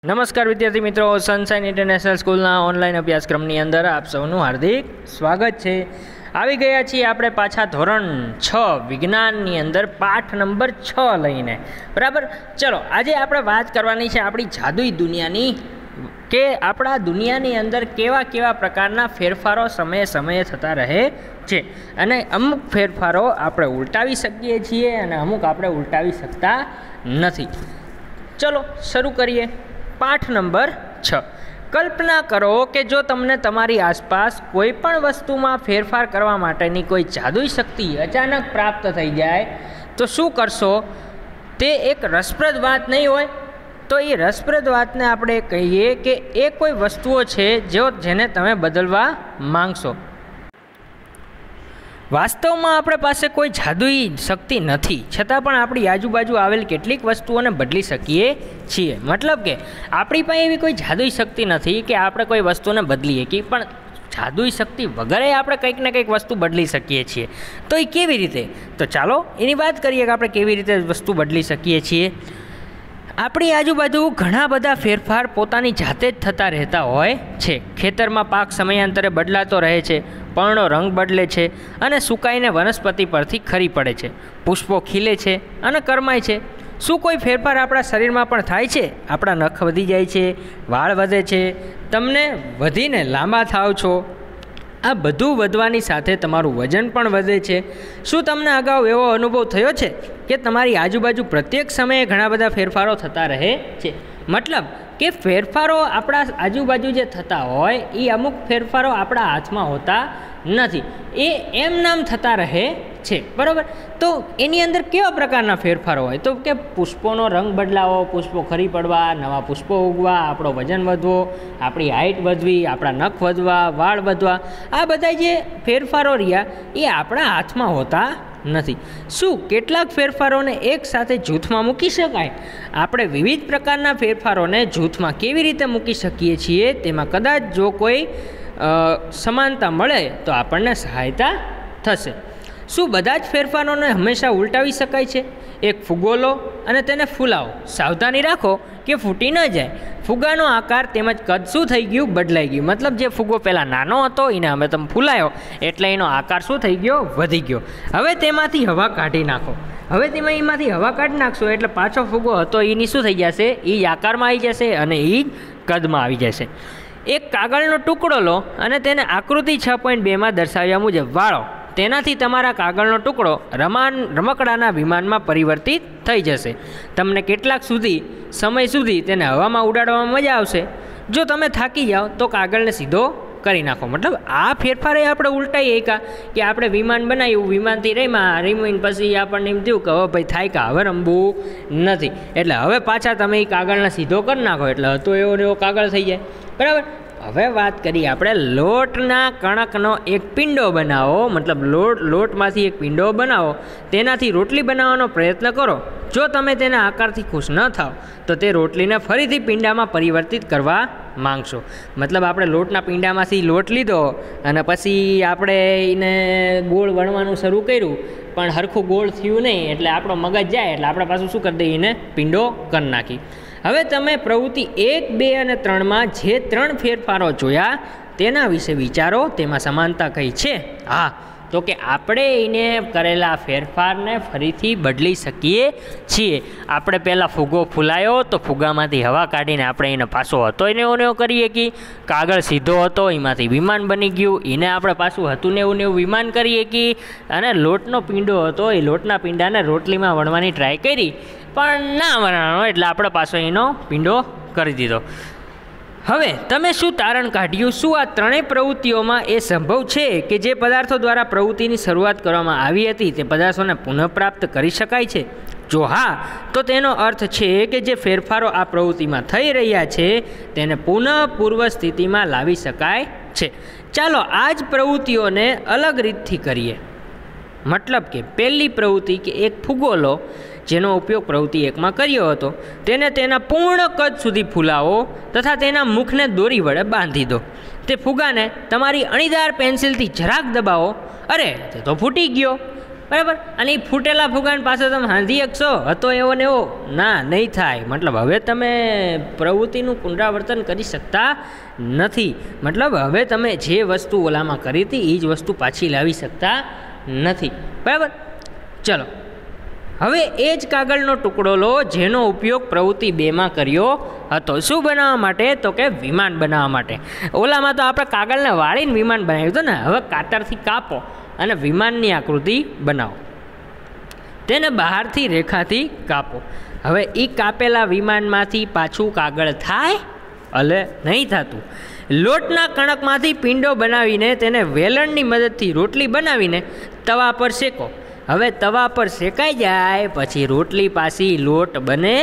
નમસ્કાર વિદ્યાર્થી મિત્રો, સનશાઇન ઇન્ટરનેશનલ સ્કૂલના ઓનલાઈન અભ્યાસક્રમની અંદર આપ સૌનું હાર્દિક સ્વાગત છે। આવી ગયા છીએ આપણે પાછા ધોરણ 6 વિજ્ઞાનની અંદર પાઠ નંબર 6 લઈને, બરાબર। ચલો, આજે આપણે વાત કરવાની છે આપણી જાદુઈ દુનિયાની, કે આપણા દુનિયાની અંદર કેવા કેવા પ્રકારના ફેરફારો સમયે સમયે થતા રહે છે, અને અમુક ફેરફારો આપણે ઉલટાવી શકીએ છીએ અને અમુક આપણે ઉલટાવી શકતા નથી। ચલો શરૂ કરીએ। પાઠ નંબર 6। કલ્પના કરો કે જો તમને તમારી આસપાસ કોઈ પણ વસ્તુમાં ફેરફાર કરવા માટેની કોઈ જાદુઈ શક્તિ અચાનક પ્રાપ્ત થઈ જાય તો શું કરશો? તે એક રસપ્રદ વાત નહીં હોય? તો એ રસપ્રદ વાતને આપણે કહીએ કે એ કોઈ વસ્તુઓ છે જેને તમે બદલવા માંગશો। વાસ્તવમાં આપણી પાસે કોઈ જાદુઈ શક્તિ નથી, છતાં પણ આપણી આજુબાજુ આવેલ કેટલીક વસ્તુઓને બદલી શકીએ છીએ। મતલબ કે આપણી પાસે એવી કોઈ જાદુઈ શક્તિ નથી કે આપણે કોઈ વસ્તુને બદલીએ કે, પણ જાદુઈ શક્તિ વગરે આપણે કંઈક ને કંઈક વસ્તુ બદલી શકીએ છીએ। તો એ કેવી રીતે? તો ચાલો એની વાત કરીએ કે આપણે કેવી રીતે વસ્તુ બદલી શકીએ છીએ। આપણી આજુબાજુ ઘણા બધા ફેરફાર પોતાની જાતે જ થતા રહેતા હોય છે। ખેતરમાં પાક સમયાંતરે બદલાતો રહે છે, પર્ણો રંગ બદલે છે અને સુકાઈને વનસ્પતિ પરથી ખરી પડે છે, પુષ્પો ખીલે છે અને કરમાય છે। શું કોઈ ફેરફાર આપણા શરીરમાં પણ થાય છે? આપણા નખ વધી જાય છે, વાળ વધે છે, તમને વધીને લાંબા થાવ છો। આ બધું વધવાની સાથે તમારું વજન પણ વધે છે। શું તમને અગાઉ એવો અનુભવ થયો છે કે તમારી આજુબાજુ પ્રત્યેક સમયે ઘણા બધા ફેરફારો થતા રહે છે? મતલબ કે ફેરફારો આપણા આજુબાજુ જે થતા હોય એ અમુક ફેરફારો આપણા હાથમાં હોતા નથી, એ એમ નામ થતા રહે છે, બરાબર। તો એની અંદર કેવા પ્રકારના ફેરફારો હોય? તો કે પુષ્પોનો રંગ બદલાવો, પુષ્પો ખરી પડવા, નવા પુષ્પો ઉગવા, આપણો વજન વધવો, આપણી હાઇટ વધવી, આપણા નખ વધવા, વાળ વધવા, આ બધા જે ફેરફારો રહ્યા એ આપણા હાથમાં હોતા નથી। શું કેટલાક ફેરફારોને એક સાથે જૂથમાં મૂકી શકાય? આપણે વિવિધ પ્રકારના ફેરફારોને જૂથમાં કેવી રીતે મૂકી શકીએ છીએ તેમાં કદાચ જો કોઈ સમાનતા મળે તો આપણને સહાયતા થશે। શું બધા જ ફેરફારોને હંમેશા ઉલટાવી શકાય છે? એક ફુગ્ગો લો અને તેને ફૂલાવો, સાવધાની રાખો કે ફૂટી ન જાય। ફુગ્ગાનો આકાર તેમજ કદ શું થઈ ગયું? બદલાઈ ગયું। મતલબ જે ફુગ્ગો પહેલાં નાનો હતો એને અમે તમે ફૂલાયો એટલે એનો આકાર શું થઈ ગયો? વધી ગયો। હવે તેમાંથી હવા કાઢી નાખો। હવે એમાંથી હવા કાઢી નાખશો એટલે પાછો ફુગ્ગો હતો એની શું થઈ જશે? એ જ આકારમાં આવી જશે અને એ જ કદમાં આવી જશે। એક કાગળનો ટુકડો લો અને તેને આકૃતિ 6.2માં દર્શાવ્યા મુજબ વાળો। તેનાથી તમારા કાગળનો ટુકડો રમકડાના વિમાનમાં પરિવર્તિત થઈ જશે। તમને કેટલાક સમય સુધી તેને હવામાં ઉડાડવામાં મજા આવશે। જો તમે થાકી જાઓ તો કાગળને સીધો કરી નાખો। મતલબ આ ફેરફાર એ આપણે ઉલટાઈએ કે આપણે વિમાન બનાવ્યું, વિમાનથી રમીને પછી આપણને એમ થયું કે હવે ભાઈ થાય કે હવે રમવું નથી, એટલે હવે પાછા તમે એ કાગળને સીધો કરી નાખો એટલે હતો એવો કાગળ થઈ જાય, બરાબર। હવે વાત કરીએ આપણે લોટના કણકનો એક પિંડો બનાવો, મતલબ લોટમાંથી એક પિંડો બનાવો, તેનાથી રોટલી બનાવવાનો પ્રયત્ન કરો। જો તમે તેના આકારથી ખુશ ન થાવ તો તે રોટલીને ફરીથી પિંડામાં પરિવર્તિત કરવા માંગશો। મતલબ આપણે લોટના પિંડામાંથી લોટ લીધો અને પછી આપણે એને ગોળ વણવાનું શરૂ કર્યું, પણ હરખું ગોળ થયું નહીં એટલે આપણો મગજ જાય એટલે આપણે પાછું શું કરી દઈએ? એને પિંડો કરી નાખી। હવે તમે પ્રવૃત્તિ 1, 2 અને 3માં જે 3 ફેરફારો જોયા તેના વિશે વિચારો, તેમાં સમાનતા કઈ છે? હા, તો કે આપણે એને કરેલા ફેરફારને ફરીથી બદલી શકીએ છીએ। આપણે પહેલાં ફુગ્ગો ફૂલાયો તો ફુગ્ગામાંથી હવા કાઢીને આપણે એને પાછો હતો એને એવું કરીએ કે કાગળ સીધો હતો એમાંથી વિમાન બની ગયું, એને આપણે પાછું હતું ને એવું વિમાન કરીએ કે, અને લોટનો પીંડો હતો એ લોટના પીંડાને રોટલીમાં વણવાની ટ્રાય કરી પણ ના વણાણો એટલે આપણે પાછો એનો પીંડો કરી દીધો। હવે તમે શું તારણ કાઢ્યું? શું આ ત્રણેય પ્રવૃત્તિઓમાં એ સંભવ છે કે જે પદાર્થો દ્વારા પ્રવૃત્તિની શરૂઆત કરવામાં આવી હતી તે પદાર્થોને પુનઃપ્રાપ્ત કરી શકાય છે? જો હા, તો તેનો અર્થ છે કે જે ફેરફારો આ પ્રવૃત્તિમાં થઈ રહ્યા છે તેને પૂર્વ સ્થિતિમાં લાવી શકાય છે। ચાલો આ જ પ્રવૃત્તિઓને અલગ રીતથી કરીએ। મતલબ કે પહેલી પ્રવૃત્તિ કે એક ફુગ્ગો લો, જેનો ઉપયોગ પ્રવૃત્તિ 1માં કર્યો હતો, તેને તેના પૂર્ણ કદ સુધી ફૂલાવો તથા તેના મુખને દોરી વડે બાંધી દો। તે ફુગ્ગાને તમારી અણીદાર પેન્સિલથી જરાક દબાવો, અરે તે તો ફૂટી ગયો। બરાબર. અને એ ફૂટેલા ફુગાને પાછો તમે હાંધી શકશો હતો એવો ને એવો ના, નહીં થાય. મતલબ હવે તમે પ્રવૃત્તિનું પુનરાવર્તન કરી શકતા નથી. મતલબ હવે તમે જે વસ્તુ ઓલામાં કરી હતી એ જ વસ્તુ પાછી લાવી શકતા નથી. બરાબર. ચલો હવે એ જ કાગળનો ટુકડો લો જેનો ઉપયોગ પ્રવૃત્તિ 2માં કર્યો હતો. શું બનાવવા માટે? તો કે વિમાન બનાવવા માટે. ઓલામાં તો આપણે કાગળને વાળીને વિમાન બનાવ્યું હતું ને. હવે કાતરથી કાપો અને વિમાનની આકૃતિ બનાવો. તેને બહારથી રેખાથી કાપો. હવે એ કાપેલા વિમાનમાંથી પાછું કાગળ થાય? અલે નહીં થતું. લોટના કણકમાંથી પિંડો બનાવીને તેને વેલણની મદદથી રોટલી બનાવીને તવા પર શેકો. હવે તવા પર શેકાઈ જાય પછી રોટલી પાછી લોટ બને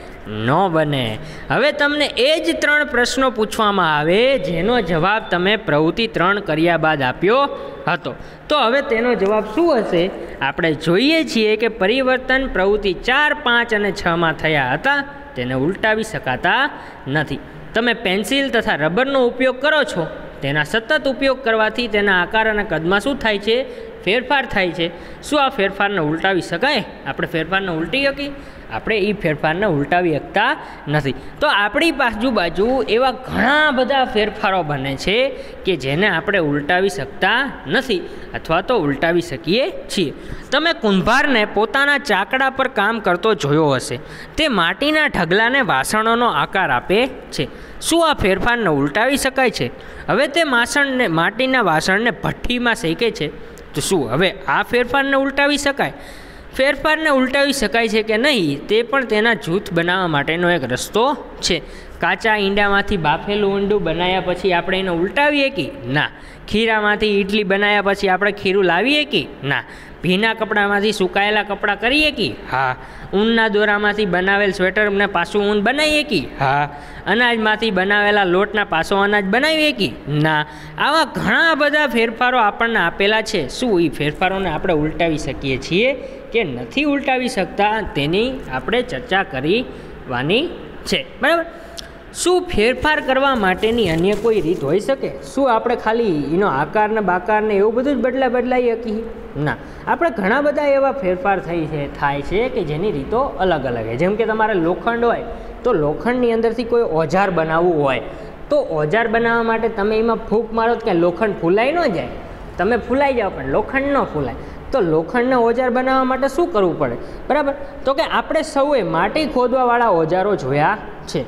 ન બને. હવે તમને એ જ 3 પ્રશ્નો પૂછવામાં આવે જેનો જવાબ તમે પ્રવૃત્તિ 3 કર્યા બાદ આપ્યો હતો. તો હવે તેનો જવાબ શું હશે? આપણે જોઈએ છીએ કે પરિવર્તન પ્રવૃત્તિ 4, 5 અને 6માં થયા હતા તેને ઉલટાવી શકાતા નથી. તમે પેન્સિલ તથા રબરનો ઉપયોગ કરો છો. તેના સતત ઉપયોગ કરવાથી તેના આકાર અને કદમાં શું થાય છે? ફેરફાર થાય છે. શું આ ફેરફારને ઉલટાવી શકાય? આપણે ફેરફારને ઉલટી શકીએ? આપણે એ ફેરફારને ઉલટાવી શકતા નથી. તો આપણી બાજુ એવા ઘણા બધા ફેરફારો બને છે કે જેને આપણે ઉલટાવી શકતા નથી અથવા તો ઉલટાવી શકીએ છીએ. તમે કુંભારને પોતાના ચાકડા પર કામ કરતો જોયો હશે. તે માટીના ઢગલાને વાસણોનો આકાર આપે છે. શું આ ફેરફારને ઉલટાવી શકાય છે? હવે તે માટીના વાસણને ભઠ્ઠીમાં શેકે છે. તો શું હવે આ ફેરફારને ઉલટાવી શકાય? ફેરફારને ઉલટાવી શકાય છે કે નહીં તે પણ તેના જૂથ બનાવવા માટેનો એક રસ્તો છે. કાચા ઈંડામાંથી બાફેલું ઊંડું બનાવ્યા પછી આપણે એને ઉલટાવીએ કે ના? ખીરામાંથી ઇડલી બનાવ્યા પછી આપણે ખીરું લાવીએ કે ના? ભીના કપડામાંથી સુકાયેલા કપડાં કરીએ કે હા? ઊનના દોરામાંથી બનાવેલ સ્વેટરને પાછું ઊન બનાવીએ કે હા? અનાજમાંથી બનાવેલા લોટના પાછો અનાજ બનાવીએ કે ના? આવા ઘણા બધા ફેરફારો આપણને આપેલા છે. શું એ ફેરફારોને આપણે ઉલટાવી શકીએ છીએ કે નથી ઉલટાવી શકતા તેની આપણે ચર્ચા કરવાની છે. બરાબર. શું ફેરફાર કરવા માટેની અન્ય કોઈ રીત હોઈ શકે? શું આપણે ખાલી એનો આકાર ને બાકાર ને એવું બધું જ બદલાઈ શકીએ? ના, આપણે ઘણા બધા એવા ફેરફાર થાય છે કે જેની રીતો અલગ અલગ છે. જેમ કે તમારે લોખંડ હોય તો લોખંડની અંદરથી કોઈ ઓજાર બનાવવું હોય તો ઓજાર બનાવવા માટે તમે એમાં ફૂંક મારો તો ક્યાં લોખંડ ફૂલાઈ ન જાય? તમે ફૂલાઈ જાઓ પણ લોખંડ ન ફૂલાય. તો લોખંડને ઓજાર બનાવવા માટે શું કરવું પડે? બરાબર. તો કે આપણે સૌએ માટી ખોદવાવાળા ઓજારો જોયા છે.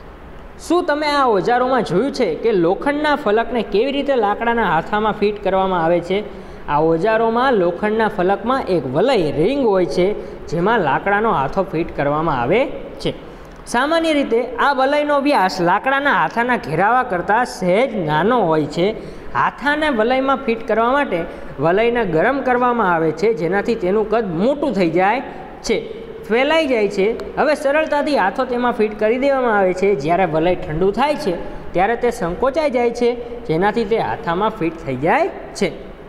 શું તમે આ ઓજારોમાં જોયું છે કે લોખંડના ફલકને કેવી રીતે લાકડાના હાથામાં ફિટ કરવામાં આવે છે? આ ઓજારોમાં લોખંડના ફલકમાં એક વલય રિંગ હોય છે જેમાં લાકડાનો હાથો ફિટ કરવામાં આવે છે. સામાન્ય રીતે આ વલયનો વ્યાસ લાકડાના હાથાના ઘેરાવા કરતાં સહેજ નાનો હોય છે. હાથાને વલયમાં ફિટ કરવા માટે વલયને ગરમ કરવામાં આવે છે જેનાથી તેનું કદ મોટું થઈ જાય છે, ફેલાઈ જાય છે. હવે સરળતાથી હાથો તેમાં ફિટ કરી દેવામાં આવે છે. જ્યારે વલય ઠંડુ થાય છે ત્યારે તે સંકોચાઈ જાય છે જેનાથી તે હાથામાં ફિટ થઈ જાય છે.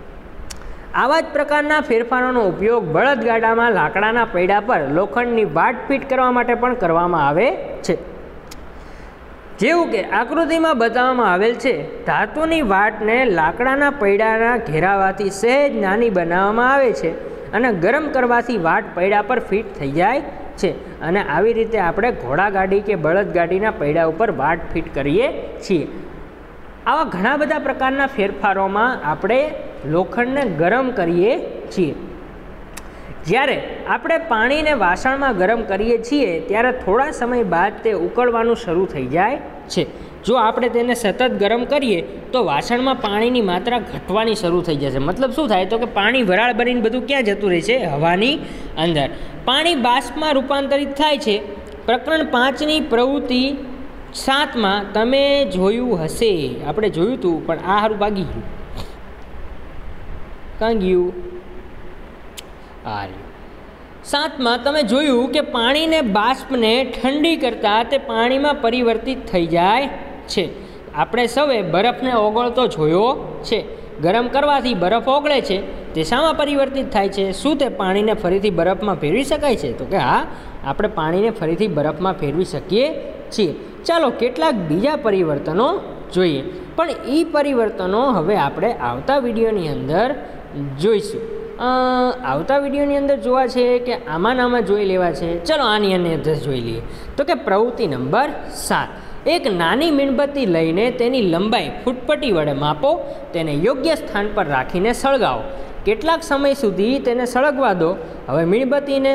આવા જ પ્રકારના ફેરફારોનો ઉપયોગ બળદગાડામાં લાકડાના પૈડા પર લોખંડની વાટ ફિટ કરવા માટે પણ કરવામાં આવે છે. જેવું કે આકૃતિમાં બતાવવામાં આવેલ છે. ધાતુની વાટને લાકડાના પૈડાના ઘેરાવાથી સહેજ નાની બનાવવામાં આવે છે અને ગરમ કરવાથી વાટ પૈડા પર ફિટ થઈ જાય છે. અને આવી રીતે આપણે ઘોડાગાડી કે બળદગાડીના પૈડા ઉપર વાટ ફિટ કરીએ છીએ. આવા ઘણા બધા પ્રકારના ફેરફારોમાં આપણે લોખંડને ગરમ કરીએ છીએ. જ્યારે આપણે પાણીને વાસણમાં ગરમ કરીએ છીએ ત્યારે થોડા સમય બાદ તે ઉકળવાનું શરૂ થઈ જાય છે. જો આપણે તેને સતત ગરમ કરીએ તો વાસણમાં પાણીની માત્રા ઘટવાની શરૂ થઈ જશે. મતલબ શું થાય? તો કે પાણી વરાળ બનીને બધું ક્યાં જતું રહે છે? હવાની અંદર. પાણી બાષ્પમાં રૂપાંતરિત થાય છે. પ્રકરણ 5ની પ્રવૃત્તિ 7માં તમે જોયું હશે. આપણે જોયું હતું પણ આ હારું ભાગી ગયું. કાં ગયું? આ 7માં તમે જોયું કે પાણીને બાષ્પને ઠંડી કરતાં તે પાણીમાં પરિવર્તિત થઈ જાય છે. આપણે સૌએ બરફને ઓગળતો જોયો છે. ગરમ કરવાથી બરફ ઓગળે છે. તે શામાં પરિવર્તિત થાય છે? શું તે પાણીને ફરીથી બરફમાં ફેરવી શકાય છે? તો કે હા, આપણે પાણીને ફરીથી બરફમાં ફેરવી શકીએ છીએ. ચાલો કેટલાક બીજા પરિવર્તનો જોઈએ. પણ એ પરિવર્તનો હવે આપણે આવતા વિડીયોની અંદર જોઈશું. આવતા વિડીયોની અંદર જોવા છે કે આમાં જોઈ લેવા છે. ચલો આની અંદર જોઈ લઈએ. તો કે પ્રવૃત્તિ નંબર 7, એક નાની મીણબત્તી લઈને તેની લંબાઈ ફૂટપટ્ટી વડે માપો, તેને યોગ્ય સ્થાન પર રાખીને સળગાવો. કેટલાક સમય સુધી તેને સળગવા દો. હવે મીણબત્તીને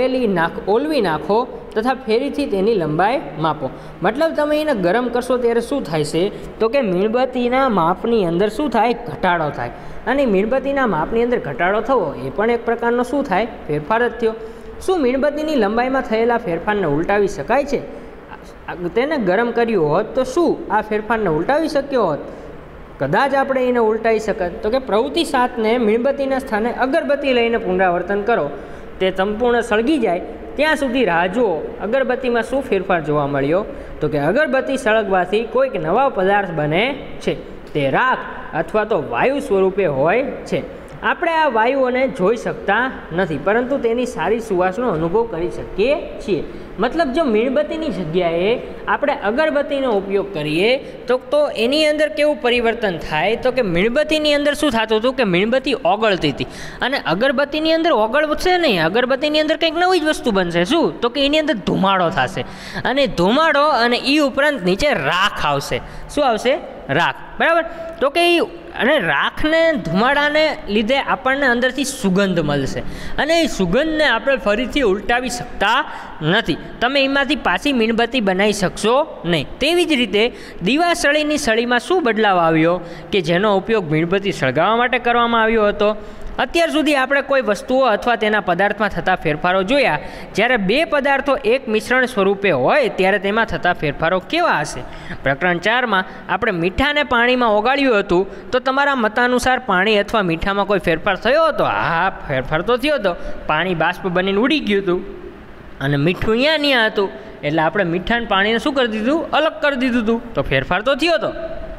ઓલવી નાખો તથા ફેરીથી તેની લંબાઈ માપો. મતલબ તમે એને ગરમ કરશો ત્યારે શું થાય છે? તો કે મીણબત્તીના માપની અંદર શું થાય? ઘટાડો થાય. અને મીણબત્તીના માપની અંદર ઘટાડો થવો એ પણ એક પ્રકારનો શું થાય? ફેરફાર જ થયો. શું મીણબત્તીની લંબાઈમાં થયેલા ફેરફારને ઉલટાવી શકાય છે? તેને ગરમ કર્યું હોત તો શું આ ફેરફારને ઉલટાવી શક્યો હોત? કદાચ આપણે એને ઉલટાવી શકત. તો કે પ્રવૃત્તિ 7ને મીણબત્તીના સ્થાને અગરબત્તી લઈને પુનરાવર્તન કરો. તે સંપૂર્ણ સળગી જાય ત્યાં સુધી રાહ જુઓ. અગરબત્તીમાં શું ફેરફાર જોવા મળ્યો? તો કે અગરબત્તી સળગવાથી કોઈક નવા પદાર્થ બને છે. તે રાખ અથવા તો વાયુ સ્વરૂપે હોય છે. આપણે આ વાયુઓને જોઈ શકતા નથી, પરંતુ તેની સારી સુવાસનો અનુભવ કરી શકીએ છીએ. મતલબ જો મીણબત્તીની જગ્યાએ આપણે અગરબત્તીનો ઉપયોગ કરીએ તો એની અંદર કેવું પરિવર્તન થાય? તો કે મીણબત્તીની અંદર શું થતું હતું કે મીણબત્તી ઓગળતી હતી, અને અગરબત્તીની અંદર ઓગળશે નહીં. અગરબત્તીની અંદર કંઈક નવી જ વસ્તુ બનશે. શું? તો કે એની અંદર ધુમાડો થશે, અને ધુમાડો અને એ ઉપરાંત નીચે રાખ આવશે. શું આવશે? રાખ. બરાબર. તો કે અને રાખને ધુમાડાને લીધે આપણને અંદરથી સુગંધ મળશે, અને એ સુગંધને આપણે ફરીથી ઉલટાવી શકતા નથી. તમે એમાંથી પાછી મીણબત્તી બનાવી શકશો નહીં. તેવી જ રીતે દીવાસળીની સળીમાં શું બદલાવ આવ્યો કે જેનો ઉપયોગ મીણબત્તી સળગાવવા માટે કરવામાં આવ્યો હતો? અત્યાર સુધી આપણે કોઈ વસ્તુઓ અથવા તેના પદાર્થમાં થતા ફેરફારો જોયા. જ્યારે બે પદાર્થો એક મિશ્રણ સ્વરૂપે હોય ત્યારે તેમાં થતા ફેરફારો કેવા હશે? પ્રકરણ 4માં આપણે મીઠાને પાણીમાં ઓગાળ્યું હતું. તો તમારા મતાનુસાર પાણી અથવા મીઠામાં કોઈ ફેરફાર થયો હતો? હા, ફેરફાર તો થયો હતો. પાણી બાષ્પ બનીને ઉડી ગયું હતું અને મીઠું ત્યાં હતું. એટલે આપણે મીઠા અને પાણીને શું કરી દીધું? અલગ કરી દીધું હતું. તો ફેરફાર તો થયો હતો.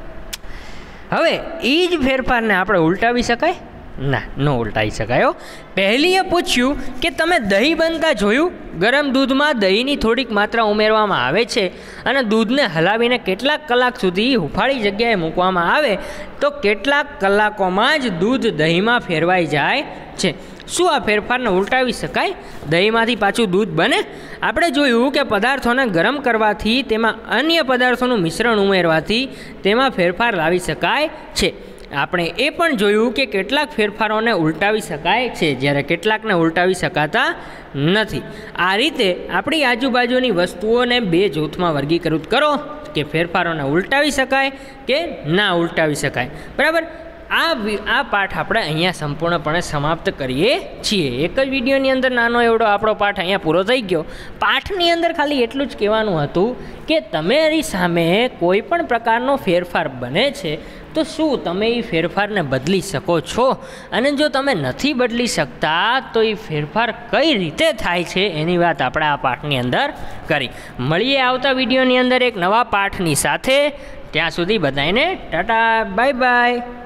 હવે એ જ ફેરફારને આપણે ઉલટાવી શકાય? ના, ન ઉલટાવી શકાય. પહેલીએ પૂછ્યું કે તમે દહીં બનતા જોયું? ગરમ દૂધમાં દહીંની થોડીક માત્રા ઉમેરવામાં આવે છે અને દૂધને હલાવીને કેટલાક કલાક સુધી હુંફાળી જગ્યાએ મૂકવામાં આવે તો કેટલાક કલાકોમાં જ દૂધ દહીંમાં ફેરવાઈ જાય છે. શું આ ફેરફારને ઉલટાવી શકાય? દહીંમાંથી પાછું દૂધ બને? આપણે જોયું કે પદાર્થોને ગરમ કરવાથી તેમાં અન્ય પદાર્થોનું મિશ્રણ ઉમેરવાથી તેમાં ફેરફાર લાવી શકાય છે. આપણે એ પણ જોયું કે કેટલાક ફેરફારોને ઉલટાવી શકાય છે, જ્યારે કેટલાકને ઉલટાવી શકાતા નથી. આ રીતે આપણી આજુબાજુની વસ્તુઓને બે જૂથમાં વર્ગીકૃત કરો કે ફેરફારોને ઉલટાવી શકાય કે ના ઉલટાવી શકાય. બરાબર. આ પાઠ આપણે અહીંયા સંપૂર્ણપણે સમાપ્ત કરીએ છીએ. એક જ વિડીયોની અંદર નાનો એવડો આપણો પાઠ અહીંયા પૂરો થઈ ગયો. પાઠની અંદર ખાલી એટલું જ કહેવાનું હતું કે તમારી સામે કોઈ પણ પ્રકારનો ફેરફાર બને છે તો શું તમે એ ફેરફારને બદલી શકો છો? અને જો તમે નથી બદલી શકતા તો એ ફેરફાર કઈ રીતે થાય છે એની વાત આપણે આ પાઠની અંદર કરી. મળીએ આવતા વિડીયોની અંદર એક નવા પાઠની સાથે. ત્યાં સુધી બધાને ટાટા, બાય બાય.